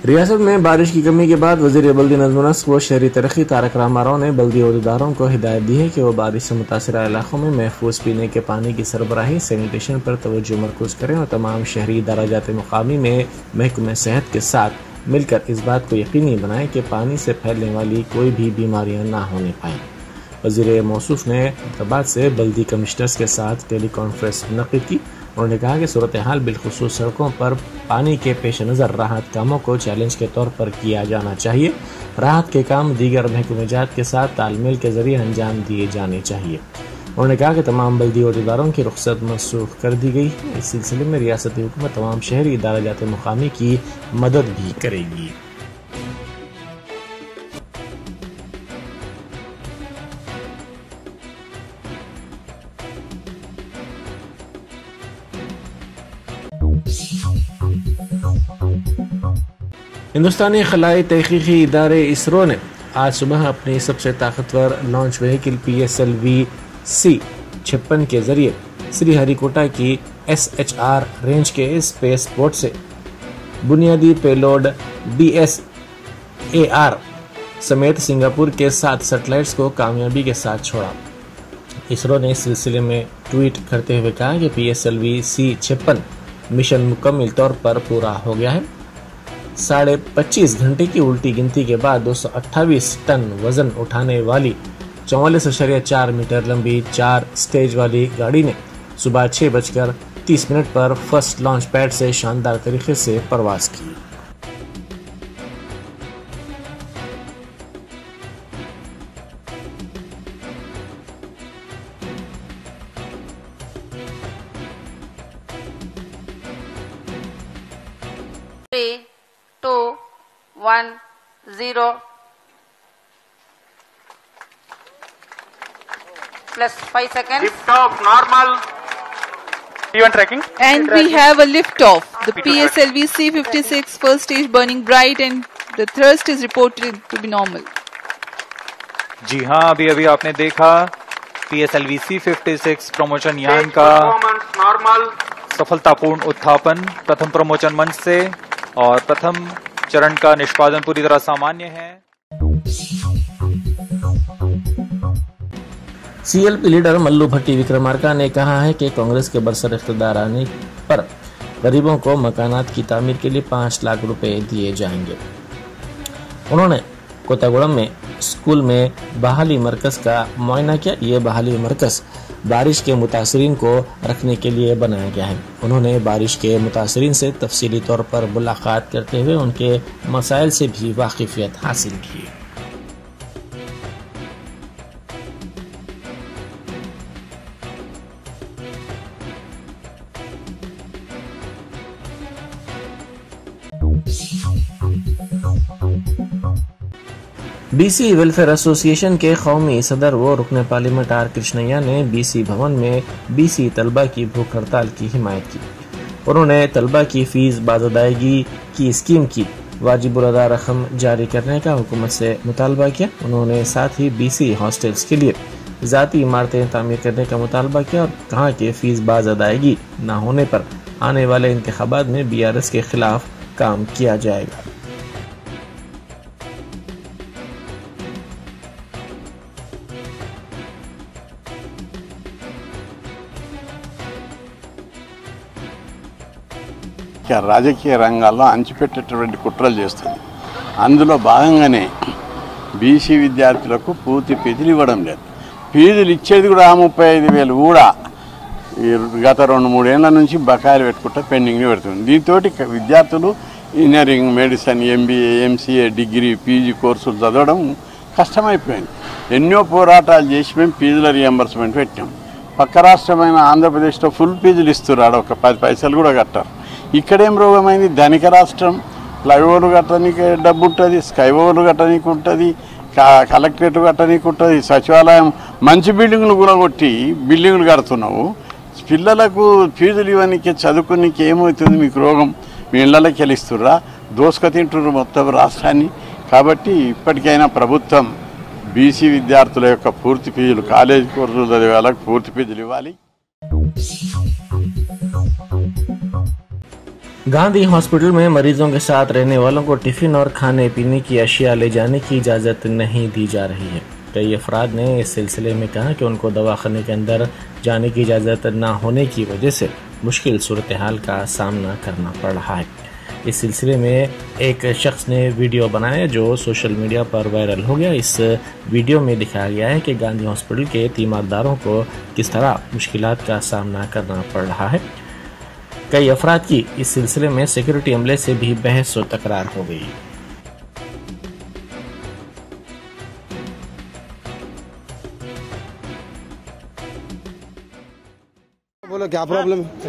रियासत में बारिश की कमी के बाद वज़ीर बल्दी नज़्म व नस्क व शहरी तरक्की तारक रहमान ने बल्दी अहदेदारों को हिदायत दी है कि वो बारिश से मुतासरा इलाकों में महफूज पीने के पानी की सरबराही सैनिटेशन पर तवज्जो मरकूज करें और तमाम शहरी दराजात मुकामी में महकमे सेहत के साथ मिलकर इस बात को यकीनी बनाएं कि पानी से फैलने वाली कोई भी बीमारियां ना होने पाएं। वज़ीर मौसूफ ने हैदराबाद से बल्दी कमिश्नर्स के साथ टेली कॉन्फ्रेंस मुनक़िद की। उन्होंने कहा कि सूरत हाल बिलखुसूस सड़कों पर पानी के पेश नज़र राहत कामों को चैलेंज के तौर पर किया जाना चाहिए। राहत के काम दीगर महकमेजात के साथ तालमेल के जरिए अंजाम दिए जाने चाहिए। उन्होंने कहा कि तमाम बल्दी अहदेदारों की रुख्सत मनसूख कर दी गई है। इस सिलसिले में रियासती हुकूमत तमाम शहरी इदाराजात मुकामी की मदद भी करेगी। हिंदुस्तानी खलाई तहकीकी इदारे इसरो ने आज सुबह अपनी सबसे ताकतवर लॉन्च व्हीकल PSLV-C-56 के जरिए श्रीहरिकोटा की SHR रेंज के स्पेस पोर्ट से बुनियादी पेलोड DSAR समेत सिंगापुर के 7 सैटेलाइट्स को कामयाबी के साथ छोड़ा। इसरो ने इस सिलसिले में ट्वीट करते हुए कहा कि PSLV-C-56 मिशन मुकम्मल तौर पर पूरा हो गया है। 25.5 घंटे की उल्टी गिनती के बाद 228 टन वजन उठाने वाली 44.4 मीटर लंबी 4 स्टेज वाली गाड़ी ने सुबह 6:30 पर फर्स्ट लॉन्च पैड से शानदार तरीके से परवाज की। Plus 5 seconds. Lift off normal. Even tracking. And we have a lift off. The PSLV C-56 first stage burning bright and the thrust is reported to be normal. जी हाँ, अभी अभी आपने देखा PSLV C-56 प्रमोशन यान का सफलतापूर्ण उत्थापन प्रथम promotion मंच से और प्रथम चरण का निष्पादन पूरी तरह सामान्य है। CLP लीडर मल्लू भट्टी विक्रमार्का ने कहा है कि कांग्रेस के बरसर इख्तियार आने पर गरीबों को मकानात की तामीर के लिए 5 लाख रुपए दिए जाएंगे। उन्होंने कोतागुड़म में स्कूल में बहाली मरकज का मुआयना किया। ये बहाली मरकज बारिश के मुतासरीन को रखने के लिए बनाया गया है। उन्होंने बारिश के मुतासरीन से तफसीली तौर पर मुलाकात करते हुए उनके मसाइल से भी वाकिफियत हासिल की। BC वेलफेयर एसोसिएशन के कौमी सदर व रुकन पार्लियामेंट आर कृष्णैया ने BC भवन में BC तलबा की भूख हड़ताल की हिमायत की। उन्होंने तलबा की फीस बाज़अदायगी की स्कीम की वाजिबुल अदा रकम जारी करने का हुकूमत से मुतालबा किया। उन्होंने साथ ही BC हॉस्टल्स के लिए ज़ाती इमारतें तामीर करने का मुतालबा किया और कहा कि फीस बाज़अदायगी न होने पर आने वाले इंतखाबात में BRS के खिलाफ काम किया जाएगा। రాజకీయ రంగాల్లో అంచిపెట్టేటువంటి కుట్రలు చేస్తుంది. అందులో భాగంగానే బీసీ విద్యార్థులకు పూర్తి ఫీజులు ఇవ్వడం లేదు. ఫీజులు ఇచ్చేది కూడా 35,000 కూడా గత 2-3 ఏళ్ల నుంచి బకాయిలు పెట్టుకుంటా పెండింగ్ పెడుతుంది. దీంతో విద్యార్థులు engineering, medicine, MBA, MCA, degree, PG కోర్సులు చదవడం కష్టమైపోయింది. ఎన్నో పోరాటాలు చేసి మేము ఫీజుల రియంబర్స్మెంట్ పెట్టాం. పక్క రాష్ట్రమైన ఆంధ్రప్రదేశ్లో ఫుల్ ఫీజులు ఇస్తున్నారు. ఒక 10 పైసలు కూడా కట్టారు. ఇక్కడేం రోగమైంది? ధనిక రాష్ట్రం, ఫ్లైఓవర్లు కట్టడానికి డబ్బు ఉంటుంది, స్కైఓవర్లు కట్టడానికి ఉంటుంది, కలెక్టరేట్ కట్టడానికి ఉంటుంది, సచివాలయం మంచి బిల్డింగులు కూడా కొట్టి బిల్డింగులు కడుతున్నావు. పిల్లలకు ఫీజులు ఇవ్వడానికి చదువుకునికి ఏమవుతుంది? మీకు రోగం మీ ఇళ్లకి వెళ్ళిస్తుర్రా? దోసుక తింటున్నారు మొత్తం రాష్ట్రాన్ని. కాబట్టి ఇప్పటికైనా ప్రభుత్వం BC విద్యార్థుల యొక్క పూర్తి ఫీజులు, కాలేజీ కోర్సులు చదివే వాళ్ళకి పూర్తి ఫీజులు ఇవ్వాలి. गांधी हॉस्पिटल में मरीजों के साथ रहने वालों को टिफिन और खाने पीने की अशिया ले जाने की इजाज़त नहीं दी जा रही है। कई अफराद ने इस सिलसिले में कहा कि उनको दवाखाने के अंदर जाने की इजाज़त न होने की वजह से मुश्किल सूरत हाल का सामना करना पड़ रहा है। इस सिलसिले में एक शख्स ने वीडियो बनाया जो सोशल मीडिया पर वायरल हो गया। इस वीडियो में दिखाया गया है कि गांधी हॉस्पिटल के तीमारदारों को किस तरह मुश्किलात का सामना करना पड़ रहा है। कई अफराद की इस सिलसिले में सिक्योरिटी अमले से भी बहस और तकरार हो गई। बोलो क्या प्रॉब्लम है?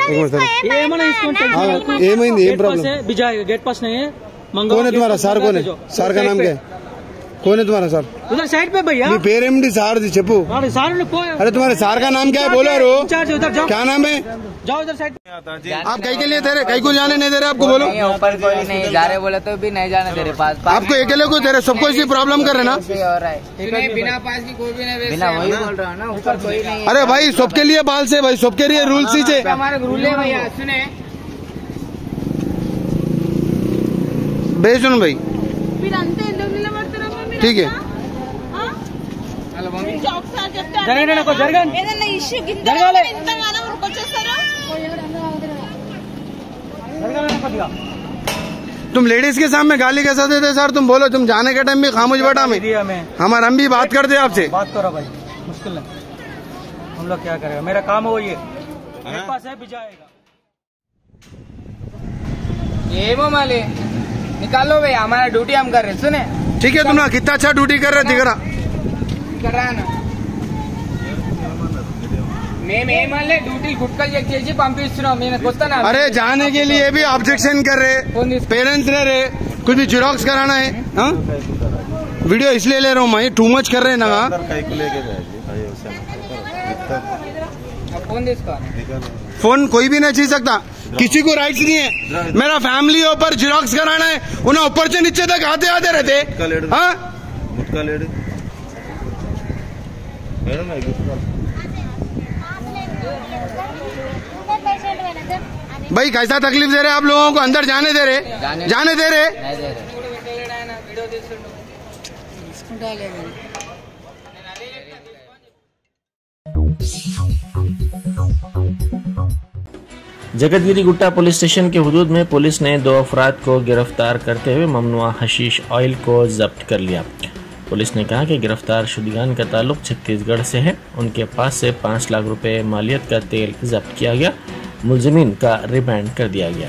गेट पास नहीं है। कौन है तुम्हारा सर? कौन है सर का नाम क्या है? कौन है तुम्हारा सर? उधर साइड पे भैया पेरेमडी सार दी चप्पू। अरे तुम्हारे सर का नाम क्या है? बोलो रो। उधर जाओ। क्या नाम है? जाओ उधर साइड। आप कहीं के लिए दे रहे? कहीं को जाने नहीं दे रहे आपको? बोलो। ऊपर कोई नहीं जा रहे, बोले तो भी नहीं जाने दे रहे। पास आपको अकेले को दे रहे? सबको इसी प्रॉब्लम कर रहे ना? बिना पास की कोई भी नहीं, बिना वही बोल रहा हूँ ना, ऊपर कोई नहीं। अरे भाई सबके लिए बाल से भाई, सबके लिए रूल सीचे। हमारे रूल है भैया, सुने बेचुन भाई, ठीक है। तुम लेडीज के सामने गाली कैसा देते सर? तुम बोलो, तुम जाने के टाइम भी खामोश बैठा में हमारा, हम भी बात करते आपसे। बात करो भाई, मुश्किल है, हम लोग क्या करेगा? मेरा काम है वो, ये मेरे पास है, भिजाएगा। ये वो माले निकालो भाई, हमारा ड्यूटी हम कर रहे। सुने ठीक है, तुम ना कितना अच्छा ड्यूटी कर रहे, दिख रहा ना। मैं मान ले ड्यूटी गुटकल చేసి పంపిస్తున్నాం నేను కొత్తనా। अरे जाने के लिए भी ऑब्जेक्शन कर रहे, पेरेंट्स रह रहे, कुछ भी जिरोक्स कराना है। हाँ वीडियो इसलिए ले रहा हूँ मैं, टू मच कर रहे ना। फोन कोई भी नहीं छीन सकता, किसी को राइट्स नहीं है। मेरा फैमिली ऊपर जिरोक्स कराना है, उन्हें ऊपर से नीचे तक आते आते रहते। हाँ भाई कैसा तकलीफ दे रहे आप लोगों को? अंदर जाने दे रहे? जाने दे रहे? जगतगिरी गुट्टा पुलिस स्टेशन के हुदूद में पुलिस ने 2 अफराद को गिरफ्तार करते हुए ममनुआ हशीश ऑयल को जब्त कर लिया। पुलिस ने कहा कि गिरफ्तार शुदगान का ताल्लुक छत्तीसगढ़ से है। उनके पास से 5 लाख रुपए मालियत का तेल जब्त किया गया। मुलजिमीन का रिमांड कर दिया गया।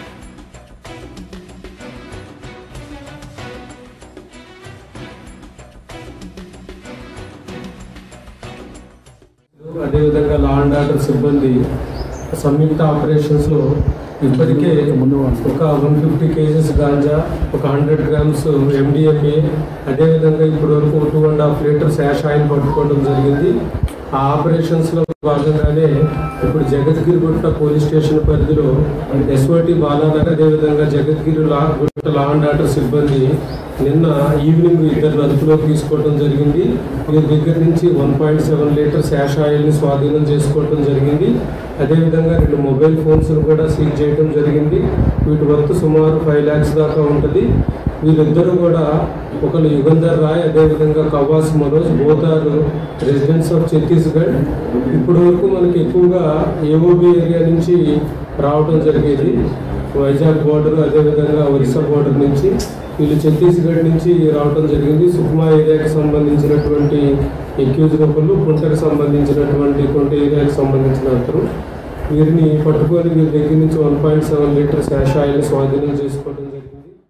అదేవిధంగా లా అండ్ ఆర్డర్ సిబ్బంది సంయుక్త ఆపరేషన్స్ లో ఇప్పటికే ఒక 150 కేజెస్ గాంజా, ఒక 100 గ్రామ్స్ MDMA, అదేవిధంగా ఇప్పటి వరకు 2.5 లీటర్స్ యాష్ ఆయిల్ పట్టుకోవడం జరిగింది। ఆ ఆపరేషన్స్ లో భాగంగానే ఇప్పుడు జగద్గిరి గుట్ట పోలీస్ స్టేషన్ పరిధిలో SOT బాలానగర్, అదేవిధంగా జగద్గిరి గుట్ట లా అండ్ ఆర్డర్ సిబ్బంది నిన్న ఈవినింగ్ 2 అదుపులోకి తీసుకోవడం జరిగింది। వీరి దగ్గర నుంచి 1.7 లీటర్స్ యాష్ ఆయిల్ని స్వాధీనం చేసుకోవడం జరిగింది। అదేవిధంగా 2 మొబైల్ ఫోన్స్ కూడా సీజ్ చేయడం జరిగింది। వీటి వర్త్ సుమారు 5 lakhs దాకా ఉంటుంది। వీళ్ళిద్దరూ కూడా ఒకరు యుగంధర్ రాయ్, అదేవిధంగా Kawas Manoj, both are residents of Chhattisgarh. ఇప్పటి వరకు మనకి ఎక్కువగా AOB ఏరియా నుంచి రావడం జరిగేది, వైజాగ్ బోర్డర్, అదేవిధంగా ఒరిస్సా బోర్డర్ నుంచి। వీళ్ళు ఛత్తీస్గఢ్ నుంచి రావడం జరిగింది। సుక్మా ఏరియాకి సంబంధించినటువంటి ఎక్యూజ్డ్ ఒకళ్ళు, కుంటకు సంబంధించినటువంటి కుంట ఏరియాకి సంబంధించిన అతను। వీరిని పట్టుకొని వీరి దగ్గర నుంచి 1.7 లీటర్స్ యాష్ ఆయిల్ స్వాధీనం చేసుకోవడం జరిగింది।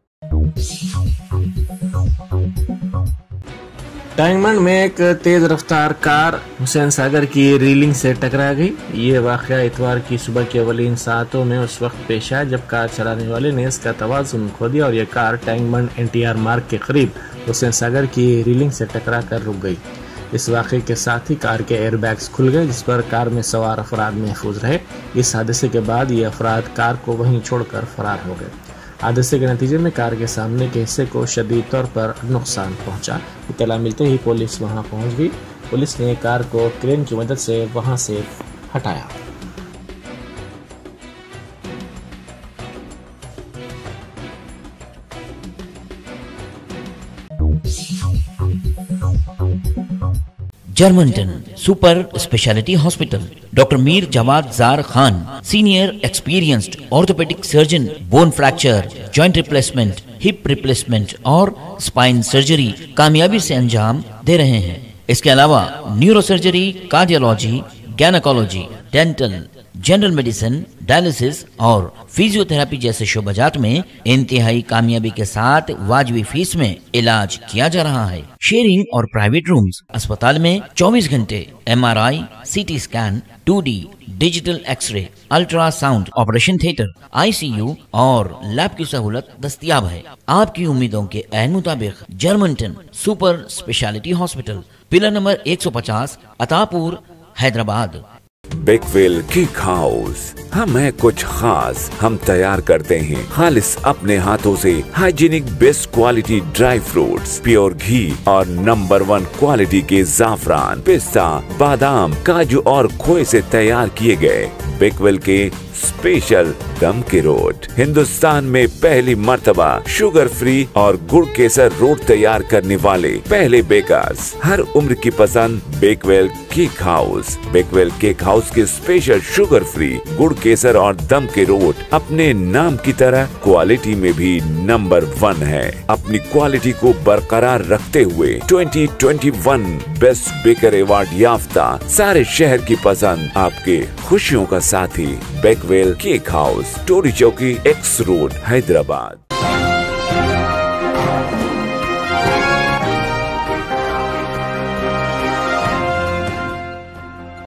टाइमंड में एक तेज रफ्तार कार हुसैन सागर की रेलिंग से टकरा गई। ये वाकया इतवार की सुबह के अवलीन सातों में उस वक्त पेश आया जब कार चलाने वाले ने इसका तवाज़ुन खो दिया और यह कार टाइमंड NTR मार्ग के करीब हुसैन सागर की रेलिंग से टकरा कर रुक गई। इस वाक़े के साथ ही कार के एयरबैग्स खुल गए, जिस पर कार में सवार अफराद महफूज रहे। इस हादसे के बाद ये अफराद कार को वहीं छोड़कर फरार हो गए। हादसे के नतीजे में कार के सामने के हिस्से को शदीद तौर पर नुकसान पहुंचा। इत्तला मिलते ही पुलिस वहां पहुंच गई। पुलिस ने कार को क्रेन की मदद से वहां से हटाया। Germanton super speciality hospital, doctor Mir Jawad Jar Khan, senior experienced orthopaedic surgeon, bone fracture, joint replacement, hip replacement और स्पाइन सर्जरी कामयाबी से अंजाम दे रहे हैं। इसके अलावा neurosurgery, cardiology, gynaecology, dental, general medicine, dialysis और फिजियोथेरेपी जैसे शोबाजात में इंतहाई कामयाबी के साथ वाजबी फीस में इलाज किया जा रहा है। शेयरिंग और प्राइवेट रूम्स, अस्पताल में 24 घंटे MRI, CT scan, 2D digital x-ray, ultrasound, operation theatre, ICU और लैब की सहूलत दस्तयाब है। आपकी उम्मीदों के ऐन मुताबिक Germanton super speciality hospital, pillar number 150, Attapur, Hyderabad. Bakewell cake house, हम है कुछ खास। हम तैयार करते हैं खालिस अपने हाथों से hygienic best quality dry fruits, pure घी और नंबर 1 क्वालिटी के जाफरान, पिस्ता, बादाम, काजू और खोए से तैयार किए गए बेकवेल के स्पेशल दम के रोट। हिंदुस्तान में पहली मर्तबा शुगर फ्री और गुड़ केसर रोट तैयार करने वाले पहले बेकर्स। हर उम्र की पसंद Bakewell cake house. Bakewell cake house के स्पेशल शुगर फ्री, गुड़ केसर और दम के रोट अपने नाम की तरह क्वालिटी में भी नंबर 1 है। अपनी क्वालिटी को बरकरार रखते हुए 2021 बेस्ट बेकर अवार्ड याफ्ता सारे शहर की पसंद, आपके खुशियों का साथी बेकवेल केक हाउस, टोरी चौकी, X रोड, हैदराबाद।